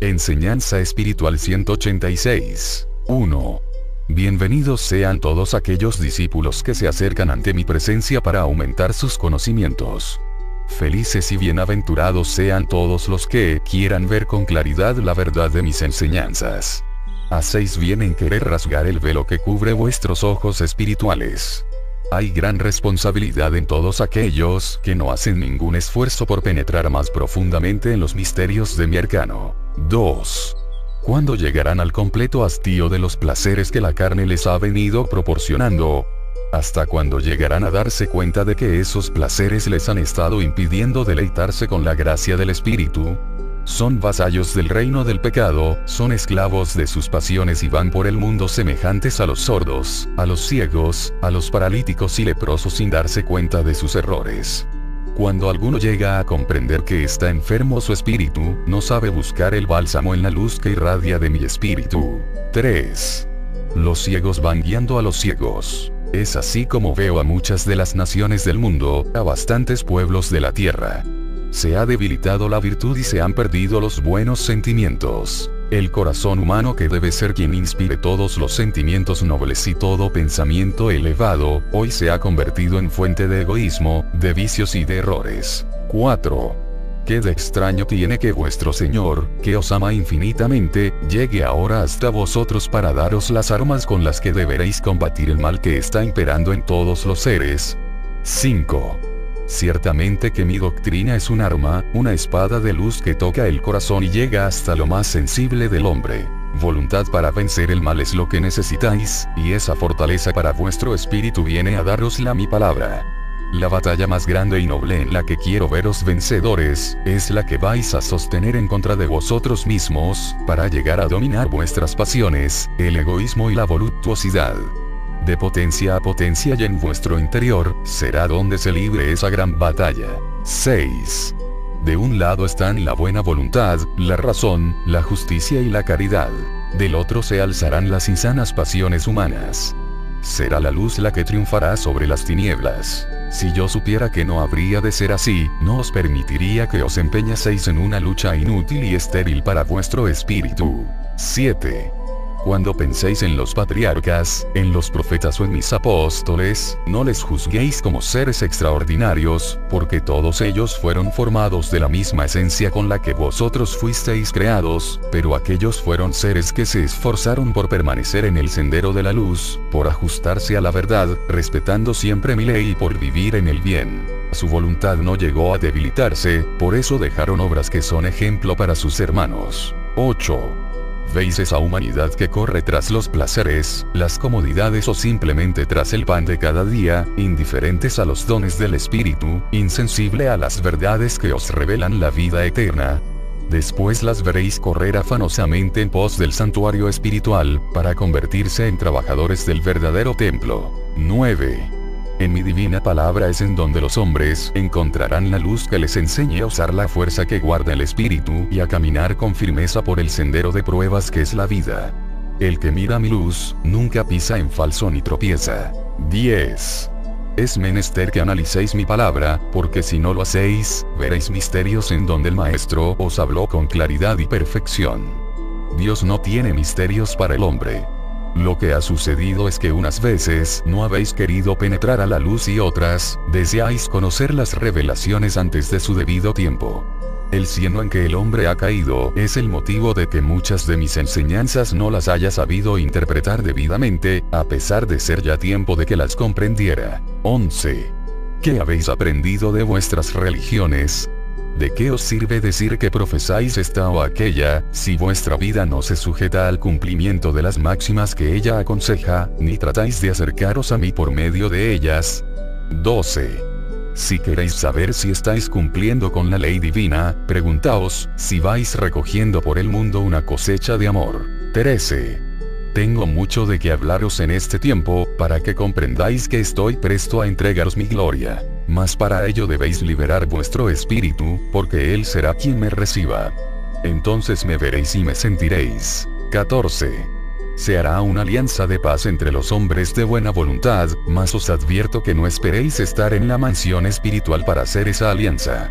Enseñanza espiritual 186. 1. Bienvenidos sean todos aquellos discípulos que se acercan ante mi presencia para aumentar sus conocimientos. Felices y bienaventurados sean todos los que quieran ver con claridad la verdad de mis enseñanzas. Hacéis bien en querer rasgar el velo que cubre vuestros ojos espirituales. Hay gran responsabilidad en todos aquellos que no hacen ningún esfuerzo por penetrar más profundamente en los misterios de mi arcano. 2. ¿Cuándo llegarán al completo hastío de los placeres que la carne les ha venido proporcionando? ¿Hasta cuándo llegarán a darse cuenta de que esos placeres les han estado impidiendo deleitarse con la gracia del Espíritu? Son vasallos del reino del pecado, son esclavos de sus pasiones y van por el mundo semejantes a los sordos, a los ciegos, a los paralíticos y leprosos sin darse cuenta de sus errores. Cuando alguno llega a comprender que está enfermo su espíritu, no sabe buscar el bálsamo en la luz que irradia de mi espíritu. 3. Los ciegos van guiando a los ciegos. Es así como veo a muchas de las naciones del mundo, a bastantes pueblos de la tierra. Se ha debilitado la virtud y se han perdido los buenos sentimientos. El corazón humano, que debe ser quien inspire todos los sentimientos nobles y todo pensamiento elevado, hoy se ha convertido en fuente de egoísmo, de vicios y de errores. 4. ¿Qué de extraño tiene que vuestro Señor, que os ama infinitamente, llegue ahora hasta vosotros para daros las armas con las que deberéis combatir el mal que está imperando en todos los seres? 5. Ciertamente que mi doctrina es un arma, una espada de luz que toca el corazón y llega hasta lo más sensible del hombre. Voluntad para vencer el mal es lo que necesitáis, y esa fortaleza para vuestro espíritu viene a darosla mi palabra. La batalla más grande y noble en la que quiero veros vencedores, es la que vais a sostener en contra de vosotros mismos, para llegar a dominar vuestras pasiones, el egoísmo y la voluptuosidad. De potencia a potencia y en vuestro interior, será donde se libre esa gran batalla. 6. De un lado están la buena voluntad, la razón, la justicia y la caridad. Del otro se alzarán las insanas pasiones humanas. Será la luz la que triunfará sobre las tinieblas. Si yo supiera que no habría de ser así, no os permitiría que os empeñaseis en una lucha inútil y estéril para vuestro espíritu. 7. Cuando penséis en los patriarcas, en los profetas o en mis apóstoles, no les juzguéis como seres extraordinarios, porque todos ellos fueron formados de la misma esencia con la que vosotros fuisteis creados, pero aquellos fueron seres que se esforzaron por permanecer en el sendero de la luz, por ajustarse a la verdad, respetando siempre mi ley y por vivir en el bien. Su voluntad no llegó a debilitarse, por eso dejaron obras que son ejemplo para sus hermanos. 8. ¿Veis esa humanidad que corre tras los placeres, las comodidades o simplemente tras el pan de cada día, indiferentes a los dones del espíritu, insensible a las verdades que os revelan la vida eterna? Después las veréis correr afanosamente en pos del santuario espiritual, para convertirse en trabajadores del verdadero templo. 9. En mi divina palabra es en donde los hombres encontrarán la luz que les enseñe a usar la fuerza que guarda el espíritu y a caminar con firmeza por el sendero de pruebas que es la vida. El que mira mi luz, nunca pisa en falso ni tropieza. 10. Es menester que analicéis mi palabra, porque si no lo hacéis, veréis misterios en donde el Maestro os habló con claridad y perfección. Dios no tiene misterios para el hombre. Lo que ha sucedido es que unas veces no habéis querido penetrar a la luz y otras, deseáis conocer las revelaciones antes de su debido tiempo. El cieno en que el hombre ha caído es el motivo de que muchas de mis enseñanzas no las haya sabido interpretar debidamente, a pesar de ser ya tiempo de que las comprendiera. 11. ¿Qué habéis aprendido de vuestras religiones? ¿De qué os sirve decir que profesáis esta o aquella, si vuestra vida no se sujeta al cumplimiento de las máximas que ella aconseja, ni tratáis de acercaros a mí por medio de ellas? 12. Si queréis saber si estáis cumpliendo con la ley divina, preguntaos, si vais recogiendo por el mundo una cosecha de amor. 13. Tengo mucho de qué hablaros en este tiempo, para que comprendáis que estoy presto a entregaros mi gloria. Mas para ello debéis liberar vuestro espíritu, porque él será quien me reciba. Entonces me veréis y me sentiréis. 14. Se hará una alianza de paz entre los hombres de buena voluntad, mas os advierto que no esperéis estar en la mansión espiritual para hacer esa alianza.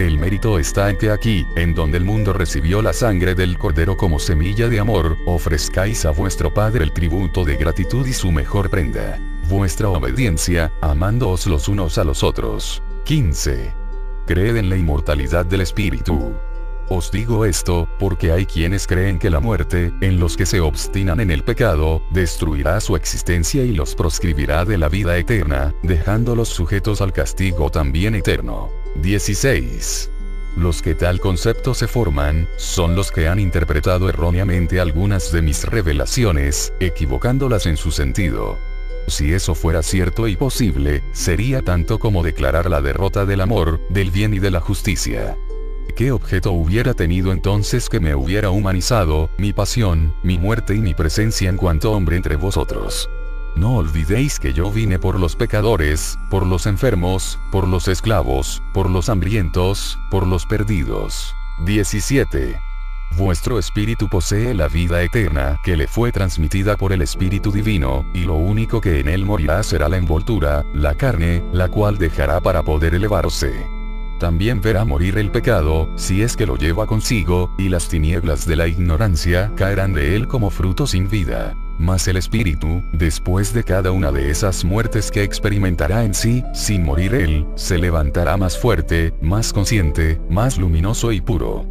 El mérito está en que aquí, en donde el mundo recibió la sangre del Cordero como semilla de amor, ofrezcáis a vuestro Padre el tributo de gratitud y su mejor prenda, vuestra obediencia, amándoos los unos a los otros. 15. Creed en la inmortalidad del espíritu. Os digo esto, porque hay quienes creen que la muerte, en los que se obstinan en el pecado, destruirá su existencia y los proscribirá de la vida eterna, dejándolos sujetos al castigo también eterno. 16. Los que tal concepto se forman, son los que han interpretado erróneamente algunas de mis revelaciones, equivocándolas en su sentido. Si eso fuera cierto y posible, sería tanto como declarar la derrota del amor, del bien y de la justicia. ¿Qué objeto hubiera tenido entonces que me hubiera humanizado, mi pasión, mi muerte y mi presencia en cuanto hombre entre vosotros? No olvidéis que yo vine por los pecadores, por los enfermos, por los esclavos, por los hambrientos, por los perdidos. 17. Vuestro espíritu posee la vida eterna que le fue transmitida por el Espíritu Divino, y lo único que en él morirá será la envoltura, la carne, la cual dejará para poder elevarse. También verá morir el pecado, si es que lo lleva consigo, y las tinieblas de la ignorancia caerán de él como fruto sin vida. Mas el espíritu, después de cada una de esas muertes que experimentará en sí, sin morir él, se levantará más fuerte, más consciente, más luminoso y puro.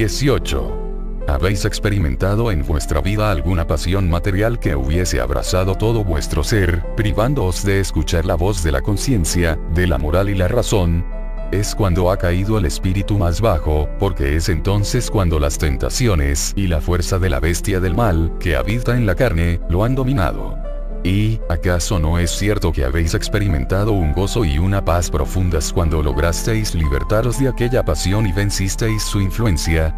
18. ¿Habéis experimentado en vuestra vida alguna pasión material que hubiese abrazado todo vuestro ser, privándoos de escuchar la voz de la conciencia, de la moral y la razón? Es cuando ha caído el espíritu más bajo, porque es entonces cuando las tentaciones y la fuerza de la bestia del mal, que habita en la carne, lo han dominado. ¿Y acaso no es cierto que habéis experimentado un gozo y una paz profundas cuando lograsteis libertaros de aquella pasión y vencisteis su influencia?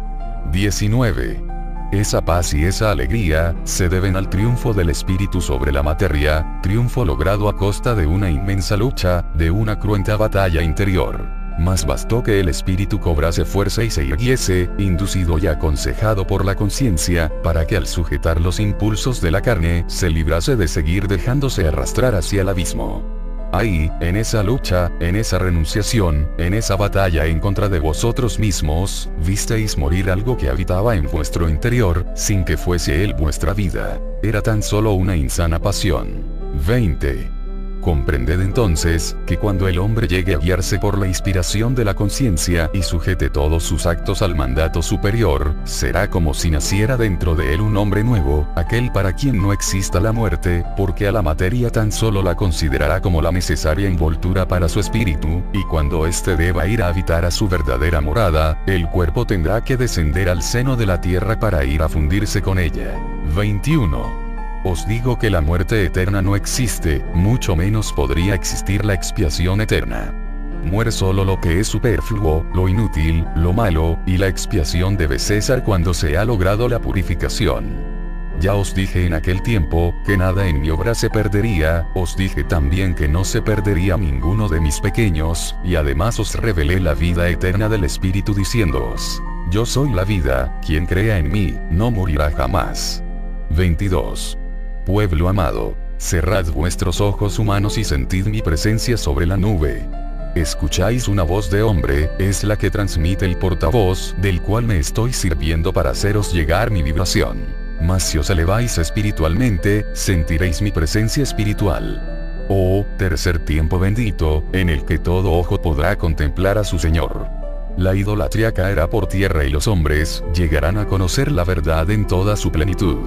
19. Esa paz y esa alegría se deben al triunfo del espíritu sobre la materia, triunfo logrado a costa de una inmensa lucha, de una cruenta batalla interior. Mas bastó que el espíritu cobrase fuerza y se irguiese, inducido y aconsejado por la conciencia, para que al sujetar los impulsos de la carne, se librase de seguir dejándose arrastrar hacia el abismo. Ahí, en esa lucha, en esa renunciación, en esa batalla en contra de vosotros mismos, visteis morir algo que habitaba en vuestro interior, sin que fuese él vuestra vida. Era tan solo una insana pasión. 20. Comprended entonces, que cuando el hombre llegue a guiarse por la inspiración de la conciencia y sujete todos sus actos al mandato superior, será como si naciera dentro de él un hombre nuevo, aquel para quien no exista la muerte, porque a la materia tan solo la considerará como la necesaria envoltura para su espíritu, y cuando éste deba ir a habitar a su verdadera morada, el cuerpo tendrá que descender al seno de la tierra para ir a fundirse con ella. 21. Os digo que la muerte eterna no existe, mucho menos podría existir la expiación eterna. Muere solo lo que es superfluo, lo inútil, lo malo, y la expiación debe cesar cuando se ha logrado la purificación. Ya os dije en aquel tiempo, que nada en mi obra se perdería, os dije también que no se perdería ninguno de mis pequeños, y además os revelé la vida eterna del Espíritu diciéndoos: yo soy la vida, quien crea en mí, no morirá jamás. 22. Pueblo amado, cerrad vuestros ojos humanos y sentid mi presencia sobre la nube. Escucháis una voz de hombre, es la que transmite el portavoz, del cual me estoy sirviendo para haceros llegar mi vibración. Mas si os eleváis espiritualmente, sentiréis mi presencia espiritual. Oh, tercer tiempo bendito, en el que todo ojo podrá contemplar a su Señor. La idolatría caerá por tierra y los hombres llegarán a conocer la verdad en toda su plenitud.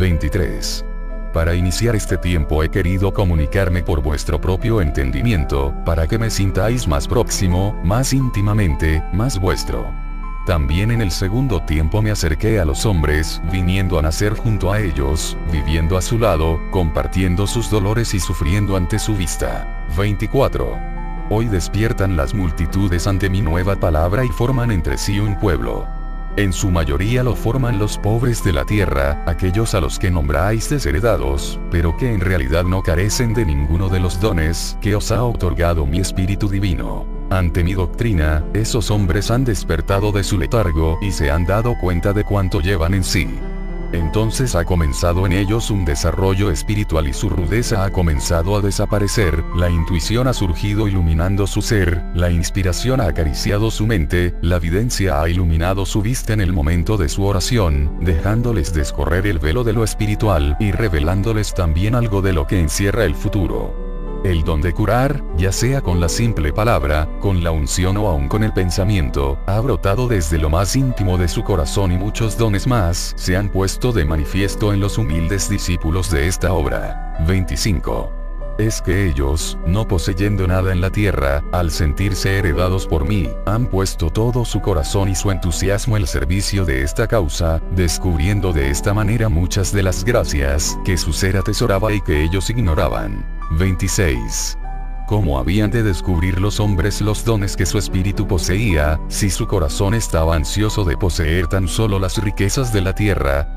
23. Para iniciar este tiempo he querido comunicarme por vuestro propio entendimiento, para que me sintáis más próximo, más íntimamente, más vuestro. También en el segundo tiempo me acerqué a los hombres, viniendo a nacer junto a ellos, viviendo a su lado, compartiendo sus dolores y sufriendo ante su vista. 24. Hoy despiertan las multitudes ante mi nueva palabra y forman entre sí un pueblo. En su mayoría lo forman los pobres de la tierra, aquellos a los que nombráis desheredados, pero que en realidad no carecen de ninguno de los dones que os ha otorgado mi Espíritu Divino. Ante mi doctrina, esos hombres han despertado de su letargo y se han dado cuenta de cuánto llevan en sí. Entonces ha comenzado en ellos un desarrollo espiritual y su rudeza ha comenzado a desaparecer, la intuición ha surgido iluminando su ser, la inspiración ha acariciado su mente, la videncia ha iluminado su vista en el momento de su oración, dejándoles descorrer el velo de lo espiritual y revelándoles también algo de lo que encierra el futuro. El don de curar, ya sea con la simple palabra, con la unción o aún con el pensamiento, ha brotado desde lo más íntimo de su corazón y muchos dones más se han puesto de manifiesto en los humildes discípulos de esta obra. 25. Es que ellos, no poseyendo nada en la tierra, al sentirse heredados por mí, han puesto todo su corazón y su entusiasmo al servicio de esta causa, descubriendo de esta manera muchas de las gracias que su ser atesoraba y que ellos ignoraban. 26. ¿Cómo habían de descubrir los hombres los dones que su espíritu poseía, si su corazón estaba ansioso de poseer tan solo las riquezas de la tierra?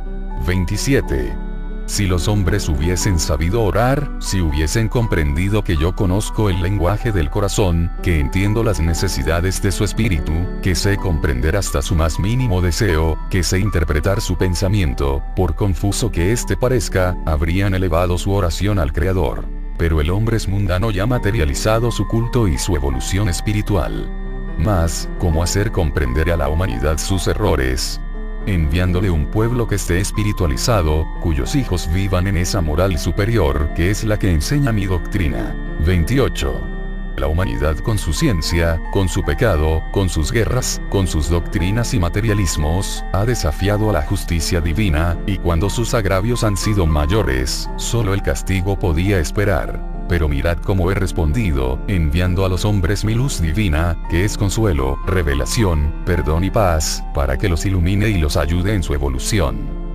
27. Si los hombres hubiesen sabido orar, si hubiesen comprendido que yo conozco el lenguaje del corazón, que entiendo las necesidades de su espíritu, que sé comprender hasta su más mínimo deseo, que sé interpretar su pensamiento, por confuso que éste parezca, habrían elevado su oración al Creador. Pero el hombre es mundano y ha materializado su culto y su evolución espiritual. Mas, ¿cómo hacer comprender a la humanidad sus errores? Enviándole un pueblo que esté espiritualizado, cuyos hijos vivan en esa moral superior que es la que enseña mi doctrina. 28. La humanidad con su ciencia, con su pecado, con sus guerras, con sus doctrinas y materialismos, ha desafiado a la justicia divina, y cuando sus agravios han sido mayores, solo el castigo podía esperar. Pero mirad cómo he respondido, enviando a los hombres mi luz divina, que es consuelo, revelación, perdón y paz, para que los ilumine y los ayude en su evolución.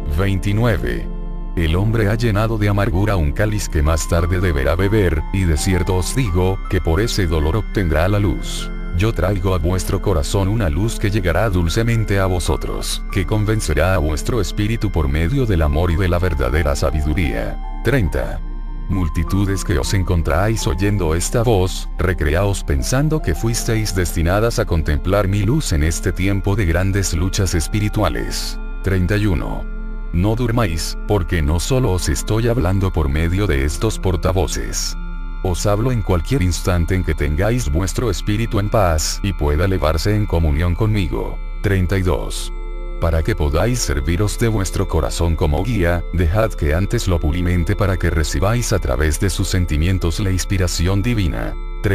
29. El hombre ha llenado de amargura un cáliz que más tarde deberá beber, y de cierto os digo, que por ese dolor obtendrá la luz. Yo traigo a vuestro corazón una luz que llegará dulcemente a vosotros, que convencerá a vuestro espíritu por medio del amor y de la verdadera sabiduría. 30. Multitudes que os encontráis oyendo esta voz, recreaos pensando que fuisteis destinadas a contemplar mi luz en este tiempo de grandes luchas espirituales. 31. No durmáis, porque no solo os estoy hablando por medio de estos portavoces. Os hablo en cualquier instante en que tengáis vuestro espíritu en paz y pueda elevarse en comunión conmigo. 32. Para que podáis serviros de vuestro corazón como guía, dejad que antes lo pulimente para que recibáis a través de sus sentimientos la inspiración divina.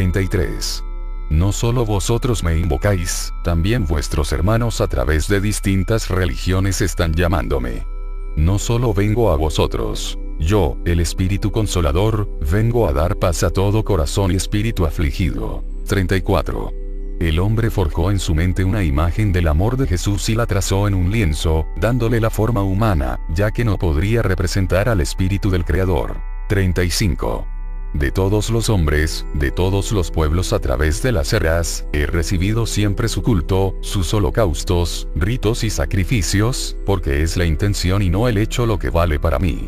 33. No solo vosotros me invocáis, también vuestros hermanos a través de distintas religiones están llamándome. No solo vengo a vosotros. Yo, el Espíritu Consolador, vengo a dar paz a todo corazón y espíritu afligido. 34. El hombre forjó en su mente una imagen del amor de Jesús y la trazó en un lienzo, dándole la forma humana, ya que no podría representar al Espíritu del Creador. 35. De todos los hombres, de todos los pueblos a través de las eras, he recibido siempre su culto, sus holocaustos, ritos y sacrificios, porque es la intención y no el hecho lo que vale para mí.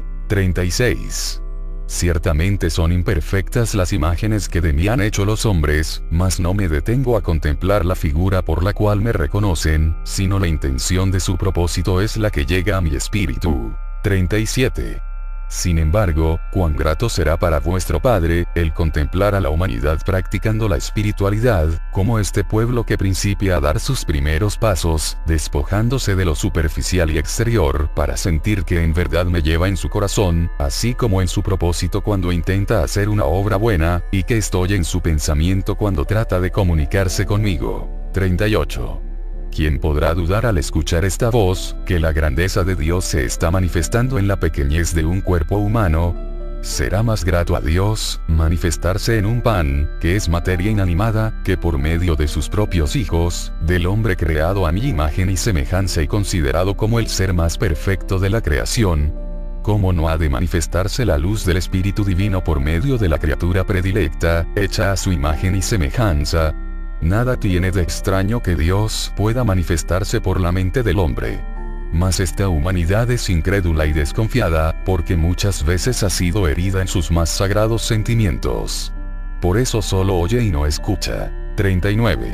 36. Ciertamente son imperfectas las imágenes que de mí han hecho los hombres, mas no me detengo a contemplar la figura por la cual me reconocen, sino la intención de su propósito es la que llega a mi espíritu. 37. Sin embargo, cuán grato será para vuestro Padre, el contemplar a la humanidad practicando la espiritualidad, como este pueblo que principia a dar sus primeros pasos, despojándose de lo superficial y exterior, para sentir que en verdad me lleva en su corazón, así como en su propósito cuando intenta hacer una obra buena, y que estoy en su pensamiento cuando trata de comunicarse conmigo. 38. ¿Quién podrá dudar al escuchar esta voz, que la grandeza de Dios se está manifestando en la pequeñez de un cuerpo humano? Será más grato a Dios, manifestarse en un pan, que es materia inanimada, que por medio de sus propios hijos, del hombre creado a mi imagen y semejanza y considerado como el ser más perfecto de la creación. ¿Cómo no ha de manifestarse la luz del Espíritu Divino por medio de la criatura predilecta, hecha a su imagen y semejanza? Nada tiene de extraño que Dios pueda manifestarse por la mente del hombre. Mas esta humanidad es incrédula y desconfiada, porque muchas veces ha sido herida en sus más sagrados sentimientos. Por eso solo oye y no escucha. 39.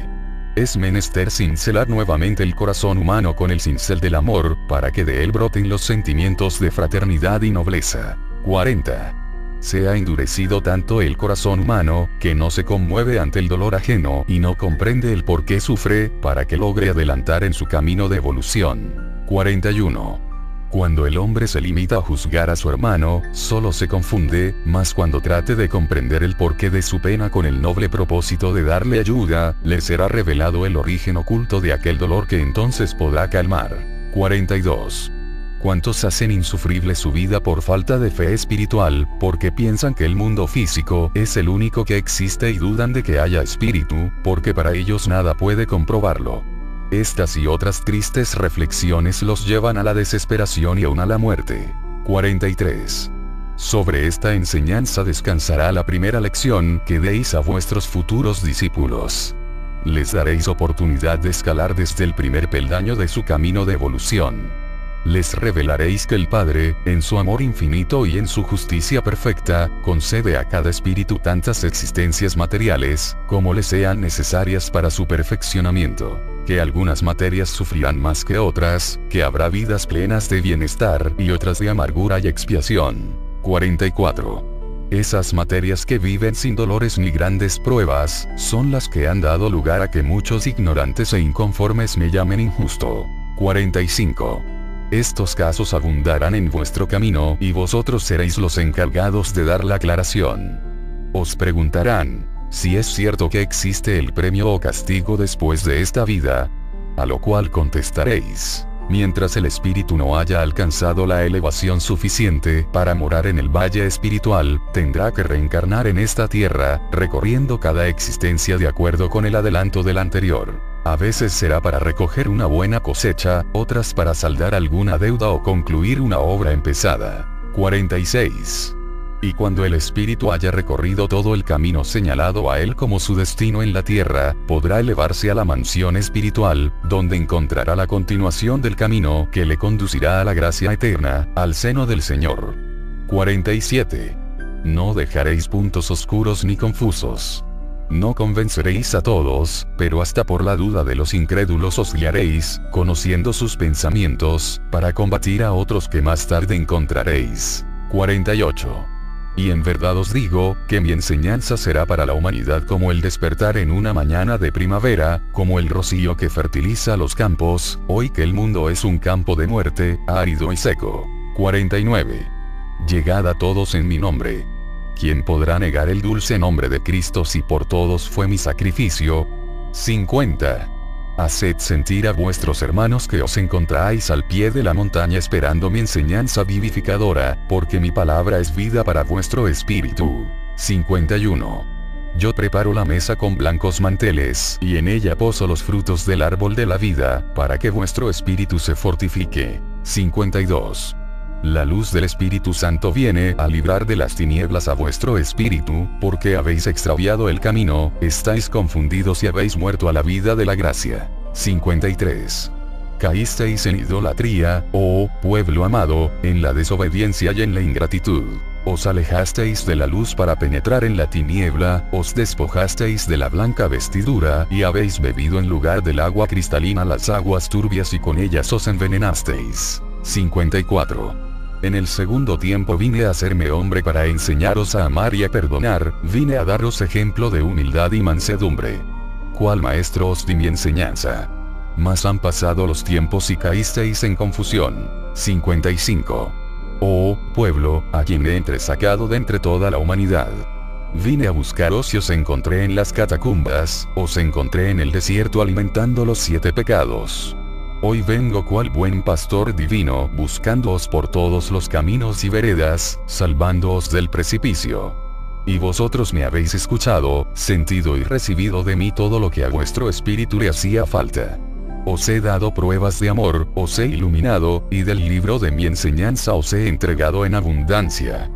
Es menester cincelar nuevamente el corazón humano con el cincel del amor, para que de él broten los sentimientos de fraternidad y nobleza. 40. Se ha endurecido tanto el corazón humano, que no se conmueve ante el dolor ajeno y no comprende el por qué sufre, para que logre adelantar en su camino de evolución. 41. Cuando el hombre se limita a juzgar a su hermano, solo se confunde, mas cuando trate de comprender el porqué de su pena con el noble propósito de darle ayuda, le será revelado el origen oculto de aquel dolor que entonces podrá calmar. 42. ¿Cuántos hacen insufrible su vida por falta de fe espiritual, porque piensan que el mundo físico es el único que existe y dudan de que haya espíritu, porque para ellos nada puede comprobarlo? Estas y otras tristes reflexiones los llevan a la desesperación y aún a la muerte. 43. Sobre esta enseñanza descansará la primera lección que deis a vuestros futuros discípulos. Les daréis oportunidad de escalar desde el primer peldaño de su camino de evolución. Les revelaréis que el Padre, en su amor infinito y en su justicia perfecta, concede a cada espíritu tantas existencias materiales, como le sean necesarias para su perfeccionamiento. Que algunas materias sufrirán más que otras, que habrá vidas plenas de bienestar y otras de amargura y expiación. 44. Esas materias que viven sin dolores ni grandes pruebas, son las que han dado lugar a que muchos ignorantes e inconformes me llamen injusto. 45. Estos casos abundarán en vuestro camino y vosotros seréis los encargados de dar la aclaración. Os preguntarán, si es cierto que existe el premio o castigo después de esta vida, a lo cual contestaréis, mientras el espíritu no haya alcanzado la elevación suficiente para morar en el valle espiritual, tendrá que reencarnar en esta tierra, recorriendo cada existencia de acuerdo con el adelanto del anterior. A veces será para recoger una buena cosecha, otras para saldar alguna deuda o concluir una obra empezada. 46. Y cuando el espíritu haya recorrido todo el camino señalado a él como su destino en la tierra, podrá elevarse a la mansión espiritual, donde encontrará la continuación del camino que le conducirá a la gracia eterna, al seno del Señor. 47. No dejaréis puntos oscuros ni confusos. No convenceréis a todos, pero hasta por la duda de los incrédulos os guiaréis, conociendo sus pensamientos, para combatir a otros que más tarde encontraréis. 48. Y en verdad os digo, que mi enseñanza será para la humanidad como el despertar en una mañana de primavera, como el rocío que fertiliza los campos, hoy que el mundo es un campo de muerte, árido y seco. 49. Llegad a todos en mi nombre. ¿Quién podrá negar el dulce nombre de Cristo si por todos fue mi sacrificio? 50. Haced sentir a vuestros hermanos que os encontráis al pie de la montaña esperando mi enseñanza vivificadora, porque mi palabra es vida para vuestro espíritu. 51. Yo preparo la mesa con blancos manteles, y en ella poso los frutos del árbol de la vida, para que vuestro espíritu se fortifique. 52. La luz del Espíritu Santo viene a librar de las tinieblas a vuestro espíritu, porque habéis extraviado el camino, estáis confundidos y habéis muerto a la vida de la gracia. 53. Caísteis en idolatría, oh pueblo amado, en la desobediencia y en la ingratitud. Os alejasteis de la luz para penetrar en la tiniebla, os despojasteis de la blanca vestidura y habéis bebido en lugar del agua cristalina las aguas turbias y con ellas os envenenasteis. 54. En el segundo tiempo vine a hacerme hombre para enseñaros a amar y a perdonar, vine a daros ejemplo de humildad y mansedumbre. ¿Cuál maestro os di mi enseñanza? Mas han pasado los tiempos y caísteis en confusión. 55. Oh pueblo, a quien he entresacado de entre toda la humanidad. Vine a buscaros y os encontré en las catacumbas, os encontré en el desierto alimentando los 7 pecados. Hoy vengo cual buen pastor divino, buscándoos por todos los caminos y veredas, salvándoos del precipicio. Y vosotros me habéis escuchado, sentido y recibido de mí todo lo que a vuestro espíritu le hacía falta. Os he dado pruebas de amor, os he iluminado, y del libro de mi enseñanza os he entregado en abundancia.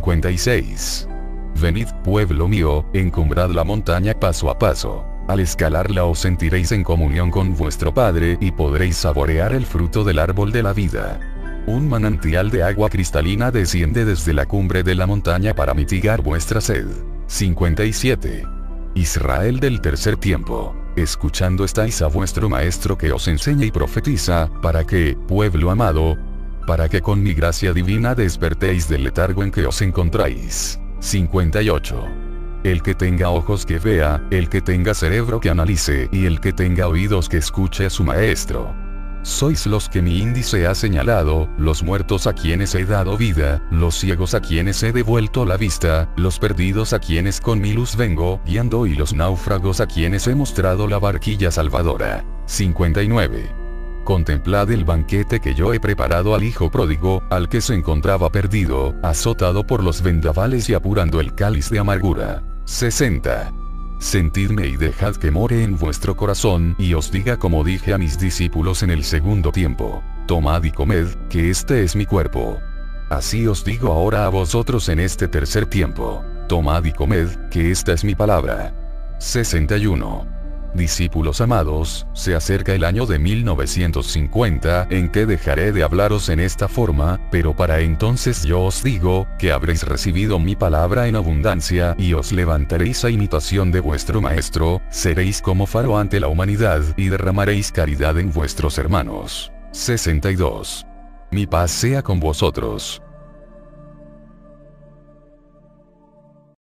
56. Venid, pueblo mío, encumbrad la montaña paso a paso. Al escalarla os sentiréis en comunión con vuestro Padre y podréis saborear el fruto del árbol de la vida. Un manantial de agua cristalina desciende desde la cumbre de la montaña para mitigar vuestra sed. 57. Israel del tercer tiempo. Escuchando estáis a vuestro Maestro que os enseña y profetiza, para que, pueblo amado, para que con mi gracia divina despertéis del letargo en que os encontráis. 58. El que tenga ojos que vea, el que tenga cerebro que analice y el que tenga oídos que escuche a su Maestro. Sois los que mi índice ha señalado, los muertos a quienes he dado vida, los ciegos a quienes he devuelto la vista, los perdidos a quienes con mi luz vengo guiando y los náufragos a quienes he mostrado la barquilla salvadora. 59. Contemplad el banquete que yo he preparado al hijo pródigo, al que se encontraba perdido, azotado por los vendavales y apurando el cáliz de amargura. 60. Sentidme y dejad que more en vuestro corazón y os diga como dije a mis discípulos en el segundo tiempo. Tomad y comed, que este es mi cuerpo. Así os digo ahora a vosotros en este tercer tiempo. Tomad y comed, que esta es mi palabra. 61. Discípulos amados, se acerca el año de 1950 en que dejaré de hablaros en esta forma, pero para entonces yo os digo, que habréis recibido mi palabra en abundancia y os levantaréis a imitación de vuestro Maestro, seréis como faro ante la humanidad y derramaréis caridad en vuestros hermanos. 62. Mi paz sea con vosotros.